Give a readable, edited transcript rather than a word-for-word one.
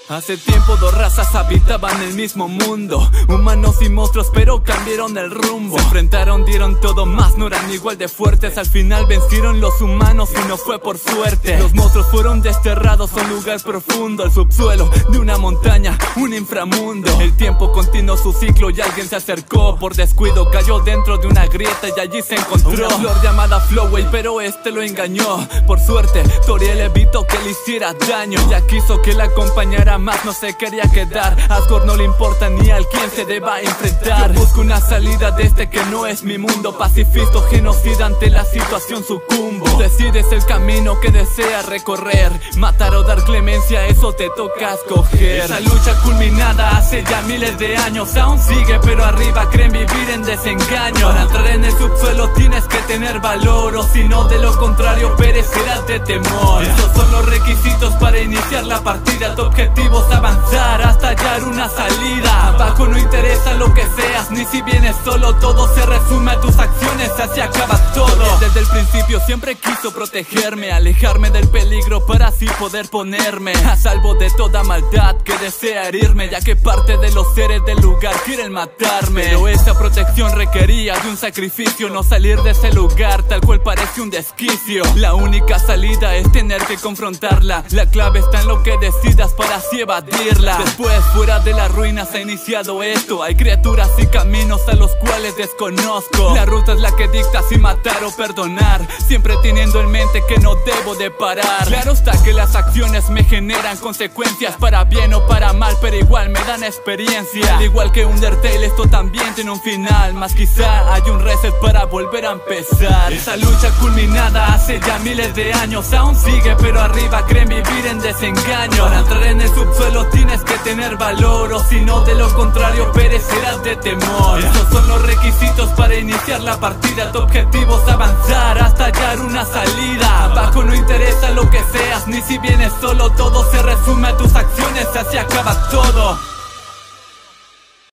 Hace tiempo dos razas habitaban el mismo mundo, humanos y monstruos, pero cambiaron el rumbo. Se enfrentaron, dieron todo más, no eran igual de fuertes. Al final vencieron los humanos y no fue por suerte. Los monstruos fueron desterrados a un lugar profundo, el subsuelo de una montaña, un inframundo. El tiempo continuó su ciclo y alguien se acercó. Por descuido cayó dentro de una grieta y allí se encontró una flor llamada Flowey, pero este lo engañó. Por suerte, Toriel evitó que le hiciera daño. Ya quiso que la acompañara más, no se quería quedar. Asgore no le importa ni al quien se deba enfrentar. Yo busco una salida de este que no es mi mundo. Pacifista o genocida, ante la situación sucumbo. Decides el camino que deseas recorrer, matar o dar clemencia, eso te toca escoger. Esa lucha culminada hace ya miles de años aún sigue, pero arriba creen vivir en desengaño. Para entrar en el subsuelo tienes que tener valor, o si no, de lo contrario perecerás de temor. Esos son los requisitos para iniciar la partida. Tu objetivo es avanzar hasta hallar una salida. Abajo no interesa lo que seas, ni si vienes solo. Todo se resume a tus acciones, así acaba todo. Desde el principio siempre quiso protegerme, alejarme del peligro para así poder ponerme a salvo de toda maldad que desea herirme, ya que parte de los seres del lugar quieren matarme. Pero esa protección requería de un sacrificio, no salir de ese lugar tal cual parece un desquicio. La única salida es tener que confrontarla, la clave está en lo que decidas para así evadirla. Después, fuera de las ruinas ha iniciado esto. Hay criaturas y caminos a los cuales desconozco. La ruta es la que dicta si matar o perdonar, siempre teniendo en mente que no debo de parar. Claro está que las acciones me generan consecuencias, para bien o para mal, pero igual me dan experiencia. Al igual que Undertale, esto también tiene un final, más quizá hay un reset para volver a empezar. Esa lucha culminada hace ya miles de años aún sigue, pero arriba creen vivir en desengaño. Para entrar en el subsuelo tienes que tener valor, o si no, de lo contrario perecerás de temor. Esos son los requisitos para iniciar la partida. Tu objetivo es avanzar hasta hallar una salida. Abajo no interesa lo que seas, ni si vienes solo. Todo se resume a tus acciones, así acaba todo.